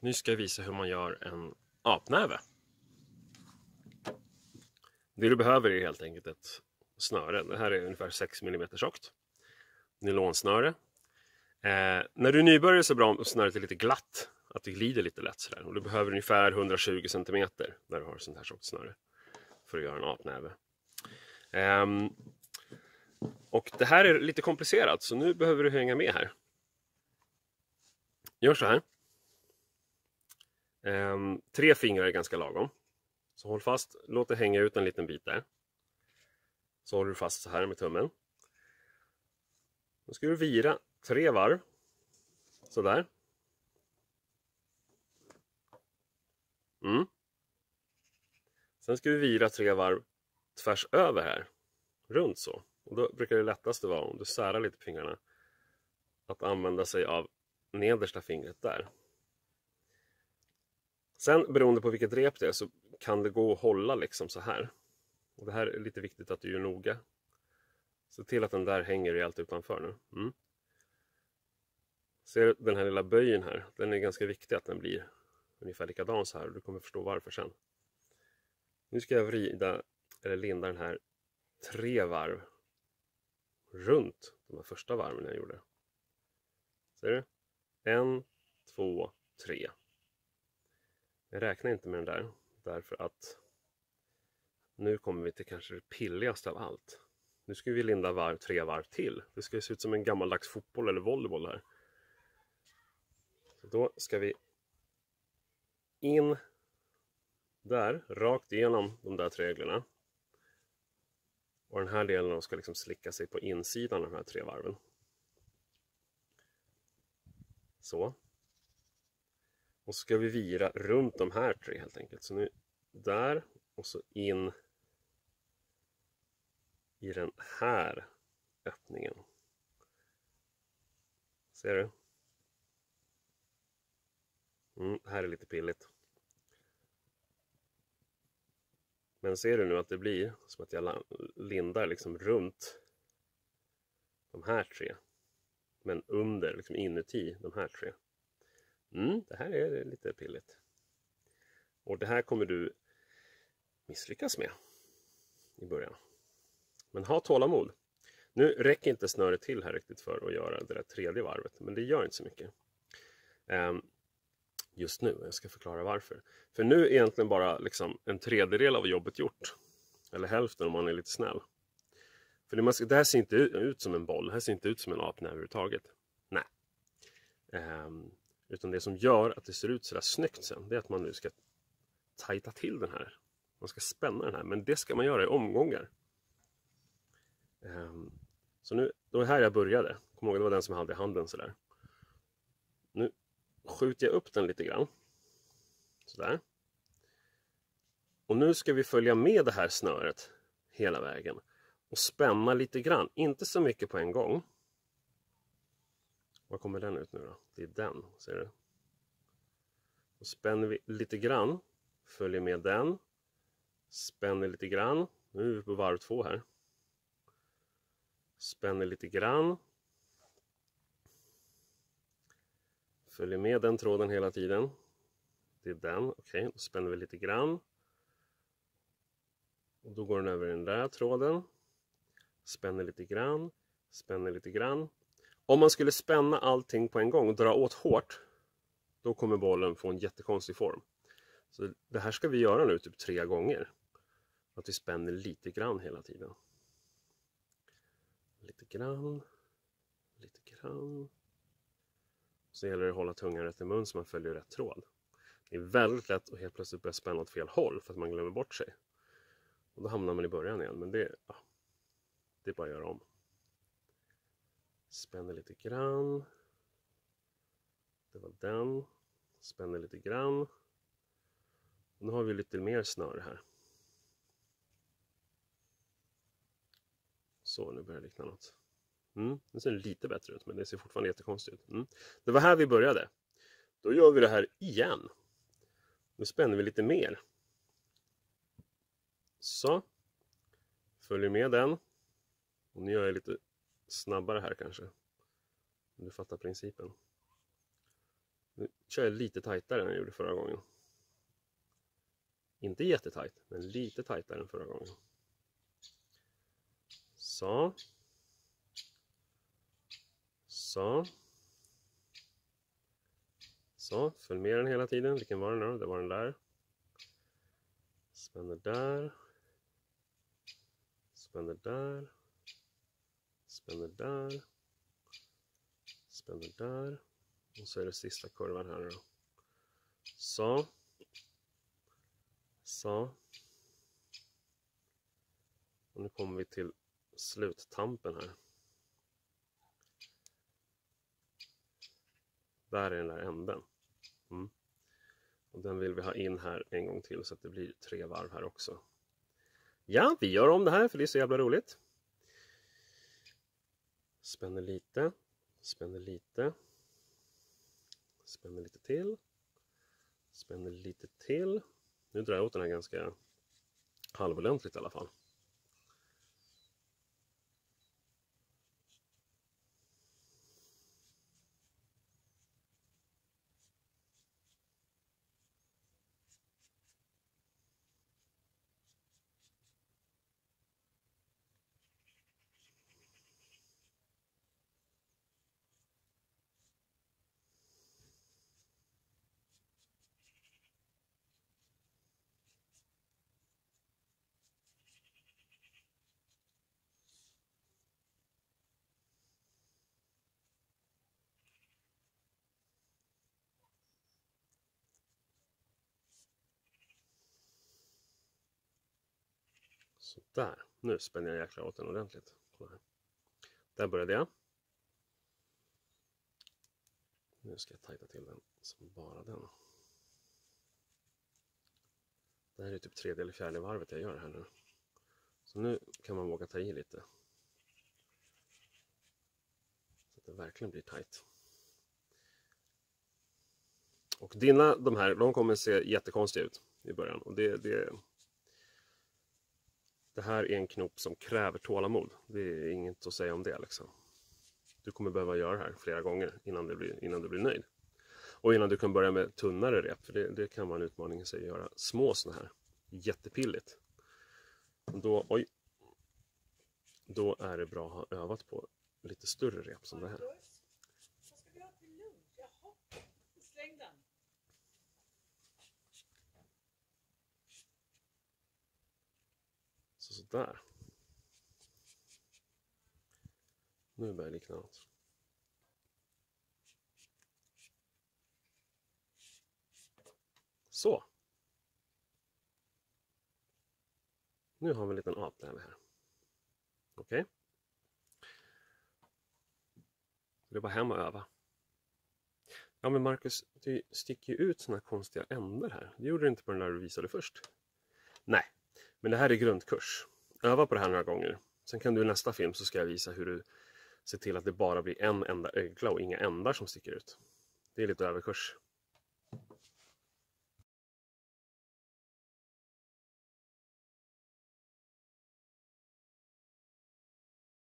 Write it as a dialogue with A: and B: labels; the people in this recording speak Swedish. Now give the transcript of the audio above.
A: Nu ska jag visa hur man gör en apnäve. Det du behöver är helt enkelt ett snöre. Det här är ungefär 6 mm tjockt. Nylonsnöre. När du är nybörjare så är det bra om snöret är lite glatt. Att det glider lite lätt sådär. Och du behöver ungefär 120 cm när du har sånt här tjockt snöre. För att göra en apnäve. Och det här är lite komplicerat. Så nu behöver du hänga med här. Gör så här. 3 fingrar är ganska lagom. Så håll fast, låt det hänga ut en liten bit där. Så håller du fast så här med tummen. Då ska du vira 3 varv. Så där. Sen ska du vira 3 varv tvärs över här. Runt så. Och då brukar det lättaste vara, om du särar lite på fingrarna, att använda sig av nedersta fingret där. Sen beroende på vilket rep det är så kan det gå att hålla liksom så här. Och det här är lite viktigt att du gör noga. Se till att den där hänger rejält utanför nu. Ser du den här lilla böjen här? Den är ganska viktig att den blir ungefär likadan så här. Du kommer förstå varför sen. Nu ska jag vrida eller linda den här 3 varv runt de här första varven jag gjorde. Ser du? 1, 2, 3. Jag räknar inte med den där. Därför att nu kommer vi till kanske det pilligaste av allt. Nu ska vi linda 3 varv till. Det ska se ut som en gammaldags fotboll eller volleyboll här. Så då ska vi in där, rakt igenom de där 3 reglerna. Och den här delen ska liksom slicka sig på insidan av de här 3 varven. Så. Och så ska vi vira runt de här 3 helt enkelt. Så nu där och så in i den här öppningen. Ser du? Det här är lite pilligt. Men ser du nu att det blir som att jag lindar liksom runt de här 3. Men under, liksom inuti de här 3. Det här är lite pilligt. Och det här kommer du misslyckas med i början. Men ha tålamod. Nu räcker inte snöret till här riktigt för att göra det där 3:e varvet. Men det gör inte så mycket. Just nu, jag ska förklara varför. För nu är egentligen bara liksom en 1/3 av jobbet gjort. Eller hälften om man är lite snäll. För det här ser inte ut som en boll. Det här ser inte ut som en apnäve överhuvudtaget. Nej. Utan det som gör att det ser ut sådär snyggt sen, det är att man nu ska tajta till den här. Man ska spänna den här. Men det ska man göra i omgångar. Så nu, då är här jag började. Kom ihåg, det var den som hade i handen sådär. Nu skjuter jag upp den lite grann. Sådär. Och nu ska vi följa med det här snöret hela vägen. Och spänna lite grann. Inte så mycket på en gång. Var kommer den ut nu då? Det är den, ser du? Då spänner vi lite grann. Följer med den. Spänner lite grann. Nu är vi på varv 2 här. Spänner lite grann. Följer med den tråden hela tiden. Det är den. Okej, då spänner vi lite grann. Och då går den över den där tråden. Spänner lite grann. Spänner lite grann. Om man skulle spänna allting på en gång och dra åt hårt, då kommer bollen få en jättekonstig form. Så det här ska vi göra nu typ 3 gånger. Att vi spänner lite grann hela tiden. Lite grann. Lite grann. Så gäller det att hålla tungan rätt i mun så man följer rätt tråd. Det är väldigt lätt att helt plötsligt börja spänna åt fel håll för att man glömmer bort sig. Och då hamnar man i början igen. Men det är bara att göra om. Spänner lite grann. Det var den. Spänner lite grann. Och nu har vi lite mer snöre här. Så, nu börjar det likna något. Det ser lite bättre ut, men det ser fortfarande jättekonstigt ut. Det var här vi började. Då gör vi det här igen. Nu spänner vi lite mer. Så. Följer med den. Och nu gör jag lite snabbare här kanske. Du fattar principen. Nu kör jag lite tajtare än jag gjorde förra gången. Inte jättetajt, men lite tajtare än förra gången. Så. Så. Så, följ med den hela tiden. Vilken var den då? Det var den där. Spänner där. Spänner där. Spänner där. Spänner där. Och så är det sista kurvan här då. Så. Så. Och nu kommer vi till sluttampen här. Där är den där änden. Och den vill vi ha in här en gång till så att det blir 3 varv här också. Ja, vi gör om det här för det är så jävla roligt. Spänner lite. Spänner lite. Spänner lite till. Spänner lite till. Nu drar jag åt den här ganska halvordentligt i alla fall. Så där. Nu spänner jag jäkla åt den ordentligt. Där började jag. Nu ska jag tajta till den som bara den. Det här är typ 3:e eller 4:e varvet jag gör här nu. Så nu kan man våga ta i lite. Så att det verkligen blir tajt. Och de här, de kommer se jättekonstiga ut i början. Och det här är en knop som kräver tålamod. Det är inget att säga om det liksom. Du kommer behöva göra det här flera gånger innan du blir nöjd. Och innan du kan börja med tunnare rep. För det kan vara en utmaning i sig att göra små såna här. Jättepilligt. Då är det bra att ha övat på lite större rep som det här. Sådär. Nu börjar det likna något. Så. Nu har vi en liten avtävling här. Okej. Det är bara hem och öva. Ja men Marcus, du sticker ju ut såna här konstiga ändar här. Det gjorde du inte på den där du visade först. Nej, men det här är grundkurs. Öva på det här några gånger. Sen kan du i nästa film så ska jag visa hur du ser till att det bara blir en enda ögla och inga ändar som sticker ut. Det är lite överkurs.